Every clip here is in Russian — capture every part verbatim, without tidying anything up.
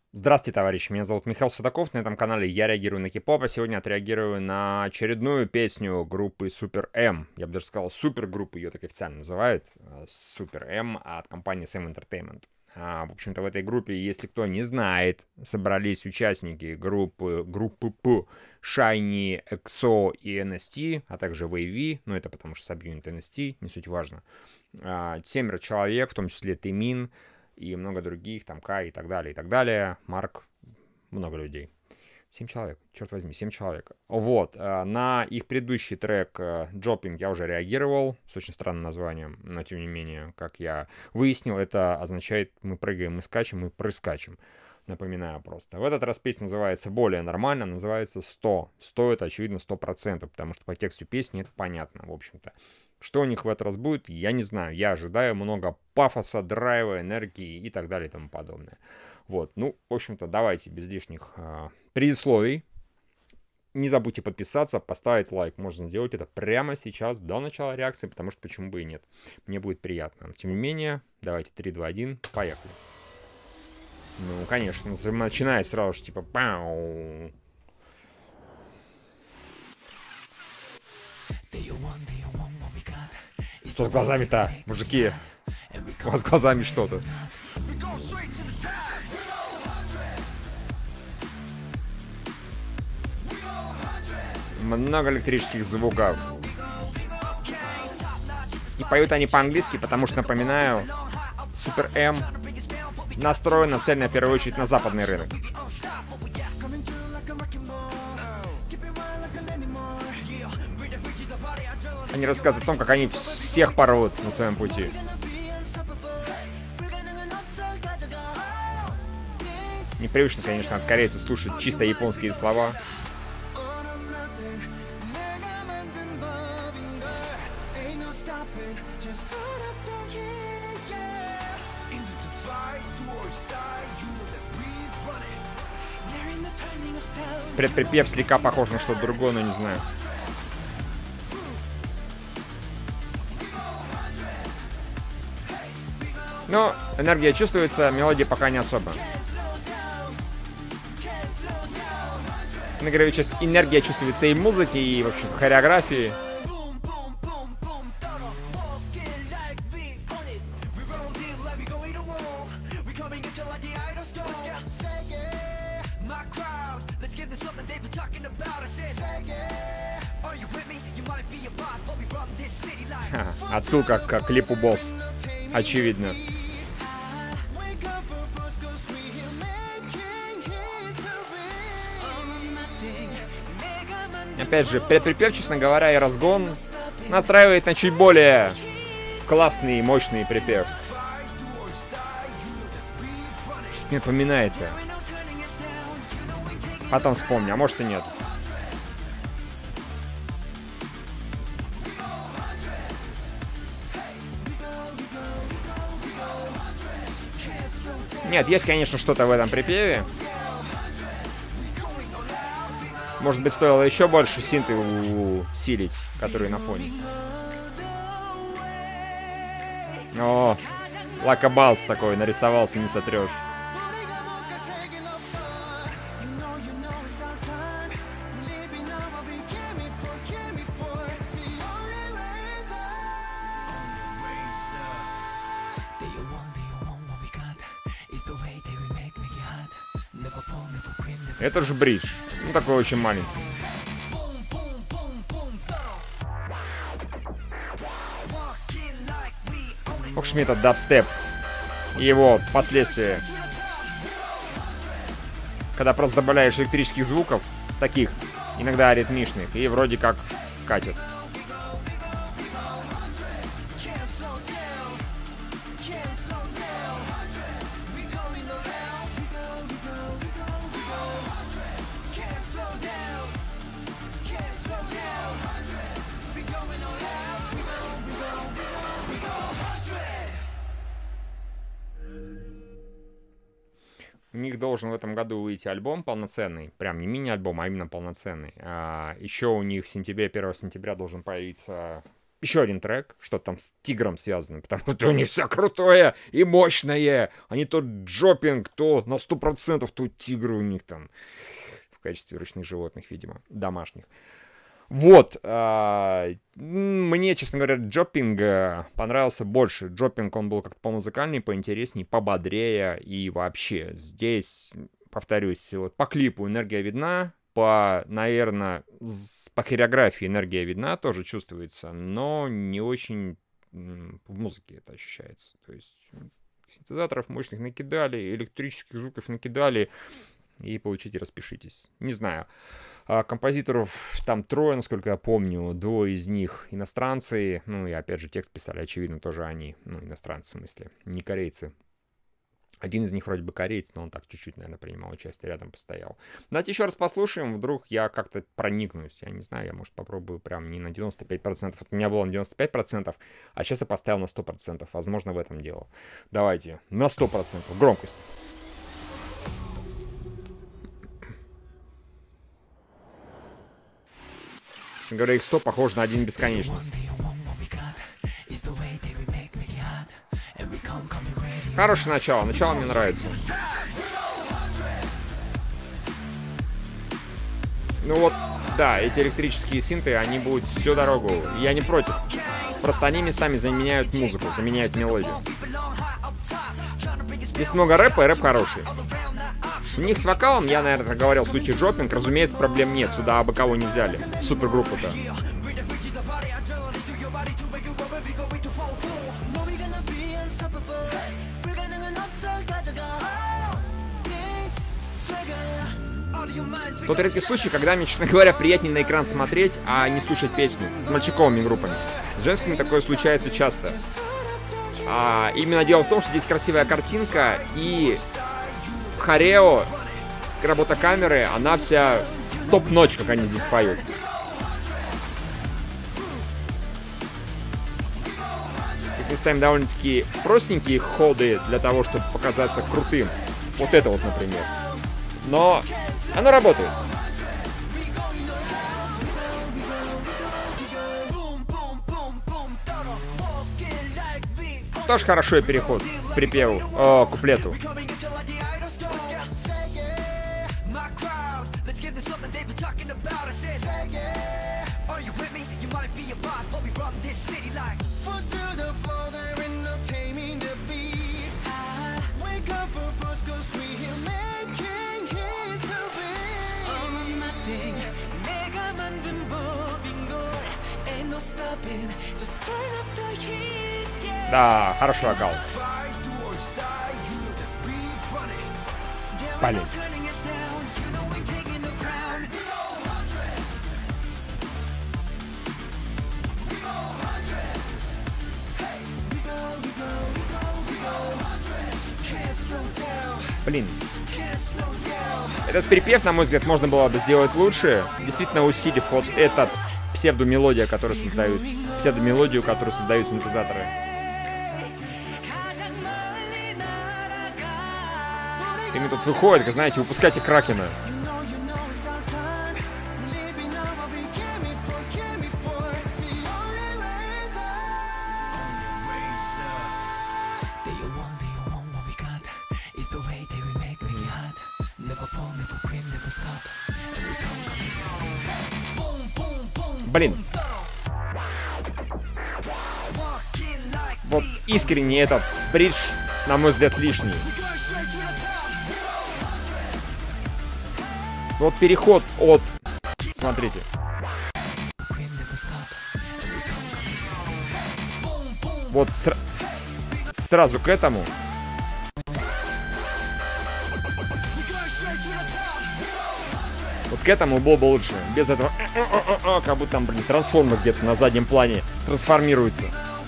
Здравствуйте, товарищи, меня зовут Михаил Судаков, на этом канале я реагирую на кей-поп, а сегодня отреагирую на очередную песню группы Super M. Я бы даже сказал супергруппу, ее так официально называют, э, Super M от компании Sam Entertainment. А, в общем-то, в этой группе, если кто не знает, собрались участники группы, группы П, Shiny, эксо и эн эс ти, а также Wavy, ну это потому что сабъюнит эн эс ти, не суть важно. А, семеро человек, в том числе Тимин, и много других, там Кай и так далее, и так далее. Марк, много людей. Семь человек, черт возьми, семь человек. Вот, э, на их предыдущий трек «Джопинг» я уже реагировал, с очень странным названием, но тем не менее, как я выяснил, это означает «мы прыгаем, мы скачем, мы прыскачем». Напоминаю просто. В этот раз песня называется более нормально, называется сто. сто это, очевидно, сто процентов, потому что по тексту песни это понятно, в общем-то. Что у них в этот раз будет, я не знаю. Я ожидаю много пафоса, драйва, энергии и так далее и тому подобное. Вот, ну, в общем-то, давайте без лишних э, предисловий. Не забудьте подписаться, поставить лайк. Можно сделать это прямо сейчас, до начала реакции, потому что почему бы и нет. Мне будет приятно. Тем не менее, давайте три, два, один, поехали. Ну, конечно, начинает сразу же типа пау. Что с глазами-то, мужики? У вас с глазами что-то. Много электрических звуков. И поют они по-английски, потому что, напоминаю, Super M настроен, нацелена в первую очередь на западный рынок. Они рассказывают о том, как они всех порвут на своем пути. Непривычно, конечно, от корейцев слушать чисто японские слова. Предприпев слегка похож на что-то другое, но не знаю. Но энергия чувствуется, мелодия пока не особо. Энергия чувствуется и в музыке, и, в общем, в хореографии. Отсылка к клипу «Босс». Очевидно. Опять же, предприпев, честно говоря, и разгон настраивает на чуть более классный и мощный припев. Что мне напоминает-то? Потом вспомню, а может и нет. Нет, есть, конечно, что-то в этом припеве. Может быть, стоило еще больше синты усилить, которые на фоне. О, лакобалс такой нарисовался, не сотрешь. Это же бридж. Ну, такой очень маленький. Ох, ж мне этот дабстеп. И его последствия. Когда просто добавляешь электрических звуков, таких, иногда аритмичных, и вроде как катит. У них должен в этом году выйти альбом полноценный, прям не мини-альбом, а именно полноценный. А еще у них в сентябре, первого сентября должен появиться еще один трек, что там с тигром связано, потому что у них все крутое и мощное. Они то джопинг, то на сто процентов, то тигры у них там в качестве ручных животных, видимо, домашних. Вот, а, мне, честно говоря, джопинг понравился больше. Джопинг, он был как-то помузыкальней, поинтересней, пободрее. И вообще, здесь, повторюсь, вот по клипу энергия видна, по, наверное, по хореографии энергия видна, тоже чувствуется, но не очень в музыке это ощущается. То есть синтезаторов мощных накидали, электрических звуков накидали, и получите, распишитесь. Не знаю. Композиторов там трое, насколько я помню. Двое из них иностранцы. Ну и опять же текст писали, очевидно, тоже они. Ну, иностранцы в смысле, не корейцы. Один из них вроде бы кореец, но он так чуть-чуть, наверное, принимал участие, рядом постоял. Давайте еще раз послушаем, вдруг я как-то проникнусь. Я не знаю, я, может, попробую прям не на девяносто пять процентов. Вот у меня было на девяносто пять процентов, а сейчас я поставил на сто процентов. Возможно, в этом дело. Давайте, на сто процентов. Громкость. Честно говоря, икс сто похож на один бесконечный. Хорошее начало, начало мне нравится. Ну вот, да, эти электрические синты, они будут всю дорогу. Я не против. Просто они местами заменяют музыку, заменяют мелодию. Здесь много рэпа, и рэп хороший. У них с вокалом, я, наверное, говорил в случае джопинг, разумеется, проблем нет. Сюда абы кого не взяли. Супергруппу-то. Тот редкий случай, когда мне, честно говоря, приятнее на экран смотреть, а не слушать песню с мальчиковыми группами. С женскими такое случается часто. А именно дело в том, что здесь красивая картинка и хорео, работа камеры, она вся топ-ночь, как они здесь поют. Их местами довольно-таки простенькие ходы для того, чтобы показаться крутым. Вот это вот, например. Но оно работает. Тоже хороший переход к припеву, о, к куплету. Да, хороший вокал. Блин. Блин. Этот припев, на мой взгляд, можно было бы сделать лучше, действительно усилив вот этот псевдомелодия, которую создают, псевдомелодию, которую создают синтезаторы. И мы тут выходит, как знаете, выпускайте Кракена. Блин. Вот искренне этот бридж, на мой взгляд, лишний. Вот переход от... Смотрите. Вот сра... сразу к этому. Вот к этому было бы лучше. Без этого... Как будто там, блин, трансформер где-то на заднем плане трансформируется.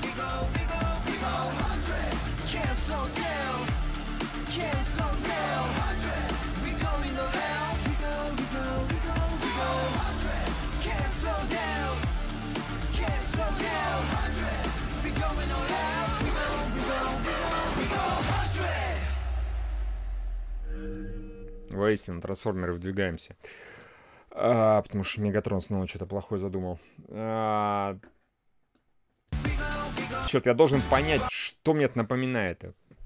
Воистину, трансформеры выдвигаемся. А, потому что Мегатрон снова что-то плохое задумал. А, Черт, я должен понять, что мне это напоминает.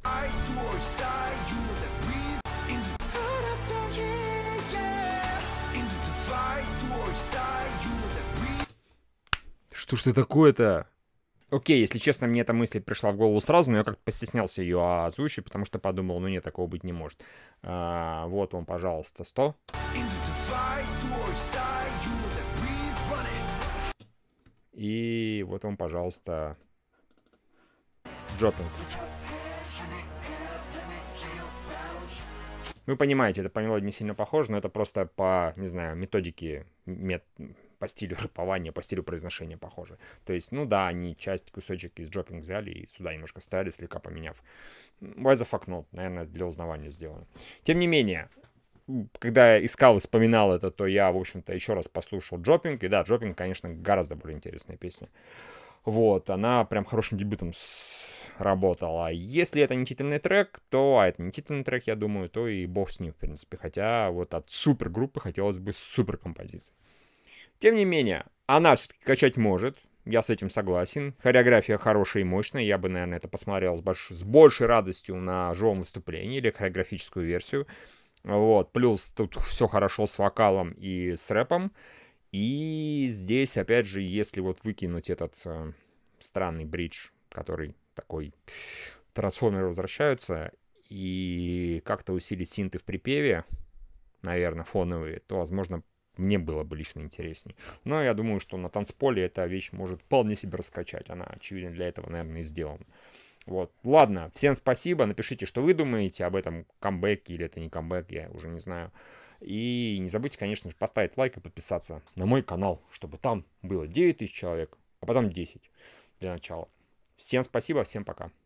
Что ж ты такое-то? Окей, если честно, мне эта мысль пришла в голову сразу, но я как-то постеснялся ее озвучить, потому что подумал, ну нет, такого быть не может. А, вот вам, пожалуйста, сто. И вот вам, пожалуйста, Dropping. Вы понимаете, это по мелодии не сильно похоже, но это просто по, не знаю, методике, мет... по стилю рэпования, по стилю произношения похоже. То есть, ну да, они часть, кусочек из Dropping взяли и сюда немножко вставили, слегка поменяв. Why the fuck not? Наверное, для узнавания сделано. Тем не менее, когда я искал и вспоминал это, то я, в общем-то, еще раз послушал Dropping. И да, Dropping, конечно, гораздо более интересная песня. Вот, она прям хорошим дебютом работала. Если это не титульный трек, то, а это не титульный трек, я думаю, то и бог с ним, в принципе. Хотя вот от супергруппы хотелось бы супер композиции. Тем не менее, она все-таки качать может. Я с этим согласен. Хореография хорошая и мощная. Я бы, наверное, это посмотрел с, больш... с большей радостью на живом выступлении или хореографическую версию. Вот. Плюс тут все хорошо с вокалом и с рэпом. И здесь, опять же, если вот выкинуть этот э, странный бридж, который такой трансформеры возвращаются, и как-то усилить синты в припеве, наверное, фоновые, то, возможно, мне было бы лично интересней. Но я думаю, что на танцполе эта вещь может вполне себе раскачать. Она, очевидно, для этого, наверное, и сделана. Вот. Ладно, всем спасибо. Напишите, что вы думаете об этом камбэке или это не камбэк, я уже не знаю. И не забудьте, конечно же, поставить лайк и подписаться на мой канал, чтобы там было девять тысяч человек, а потом десять для начала. Всем спасибо, всем пока.